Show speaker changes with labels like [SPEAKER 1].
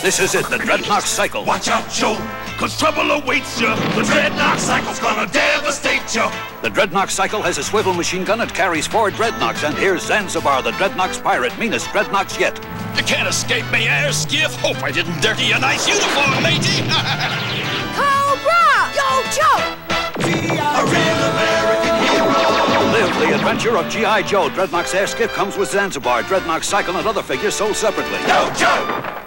[SPEAKER 1] This is it, the Dreadnok cycle.
[SPEAKER 2] Watch out, Joe, cause trouble awaits you. The Dreadnok cycle's gonna devastate you.
[SPEAKER 1] The Dreadnok cycle has a swivel machine gun. It carries 4 Dreadnoks. And here's Zanzibar, the Dreadnok's pirate, meanest Dreadnoks yet.
[SPEAKER 3] You can't escape me, air skiff. Hope I didn't dirty your nice uniform, matey.
[SPEAKER 4] Cobra! GIJoe!
[SPEAKER 2] A real American hero.
[SPEAKER 1] Live the adventure of G.I.Joe. Dreadnok's air skiff comes with Zanzibar, Dreadnok's cycle, and other figures sold separately.
[SPEAKER 2] GIJoe!